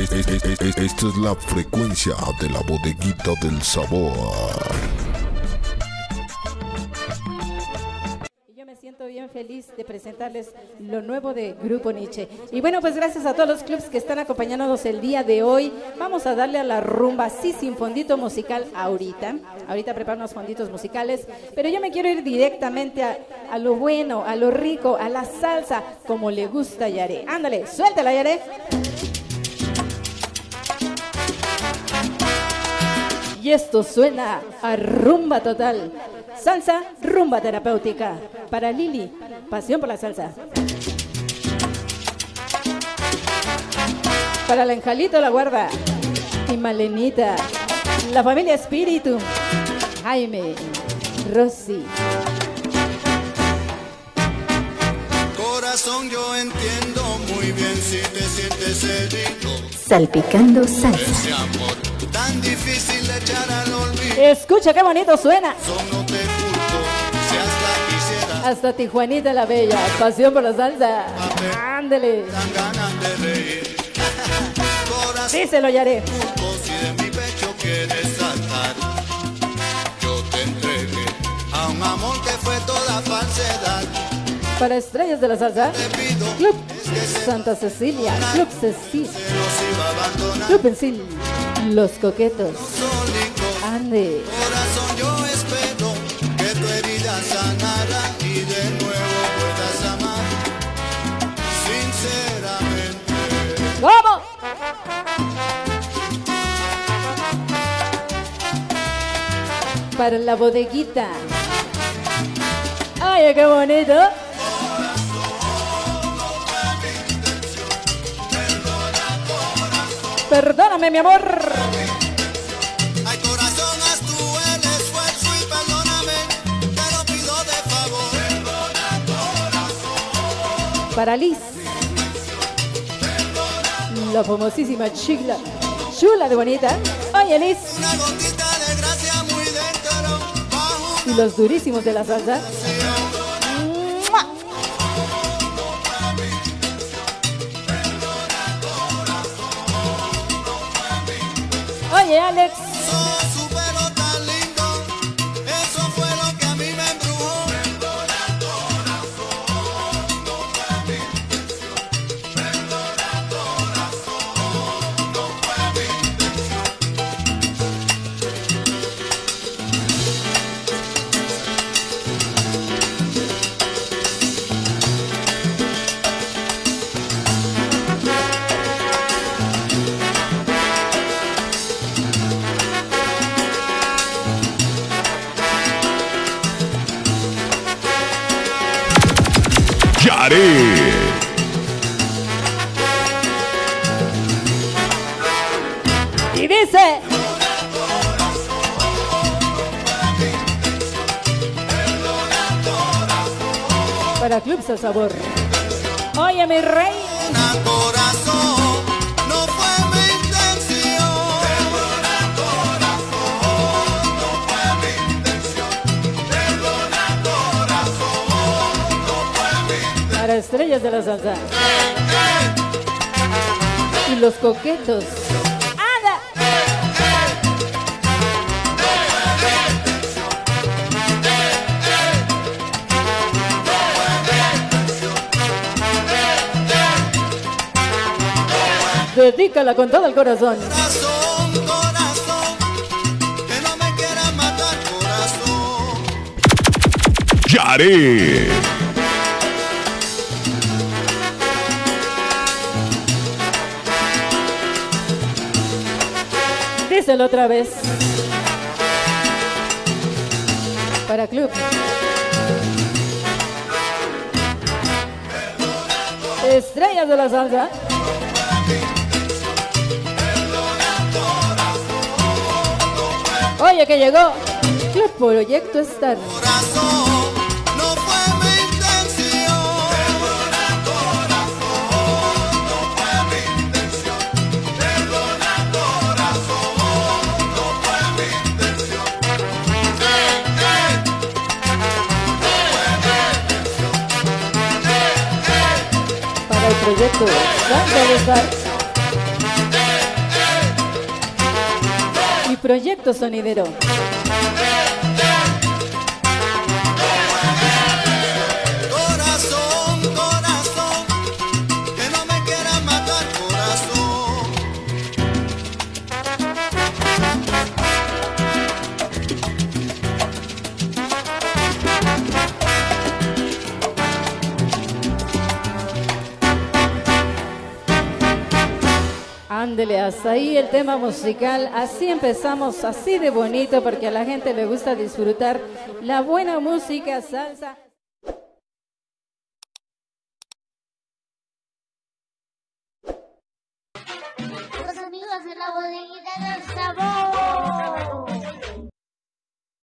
Esta es la frecuencia de la bodeguita del sabor. Yo me siento bien feliz de presentarles lo nuevo de Grupo Nietzsche. Y bueno, pues gracias a todos los clubs que están acompañándonos el día de hoy. Vamos a darle a la rumba, sí, sin fondito musical ahorita. Ahorita preparo unos fonditos musicales, pero yo me quiero ir directamente a lo bueno, a lo rico, a la salsa, como le gusta a Yare. Ándale, suéltala, Yare. Y esto suena a rumba total. Salsa, rumba terapéutica. Para Lili, pasión por la salsa. Para el Anjalito La Guarda y Malenita, la familia Espíritu, Jaime, Rosy. Corazón, yo entiendo muy bien si te sientes herido. Salpicando salsa. Ese amor tan difícil de echar al olvido. Escucha qué bonito suena. No te culpo si hasta quisiera. Hasta Tijuanita la Bella, pasión por la salsa. Ándele. Dan ganas de reír. Corazón, Díselo, Yare. culpo si de mi pecho quieres saltar. Yo te entregué a un amor que fue toda falsedad. Para estrellas de la salsa, Te pido Club Santa Cecilia, Club Cecil, se los iba a abandonar. Club Pensil, Los Coquetos. Solitos. Ande. Corazón, yo espero que tu herida sanara y de nuevo puedas amar sinceramente. ¿Cómo? Para la bodeguita. Ay, qué bonito. Perdóname, mi amor. Ay, corazón, haz tú el esfuerzo y perdóname, te lo pido de favor. Para Liz, la famosísima Chila, chula de bonita. Oye, Liz. Una gotita de gracia muy dentro, bajo Y los durísimos de la salsa. ¡Mua! Oye, Alex. su pelo tan lindo, eso fue lo que a mí me embrujó. Yare. Y dice. Para Club Al Sabor. Oye, mi rey. Corazón, no fue mi intención. Perdona, corazón, no fue mi intención. Perdona, corazón, no fue mi intención. Para estrellas de la salsa. Y los coquetos. ¡Ada! Dedícala con todo el corazón. Corazón, corazón, que no me quieras matar, corazón. Yare. Díselo otra vez. Para Club. Estrellas de la salsa. Oye, que llegó Club Proyecto Star. Corazón, no fue mi intención. Perdona, corazón, no fue mi intención. Perdona, corazón, no fue mi intención. Para el proyecto Santa de Star. Proyecto Sonidero. Corazón, corazón, que no me quieras matar, corazón. Ándele, hasta ahí el tema musical. Así empezamos, así de bonito, porque a la gente le gusta disfrutar la buena música, salsa.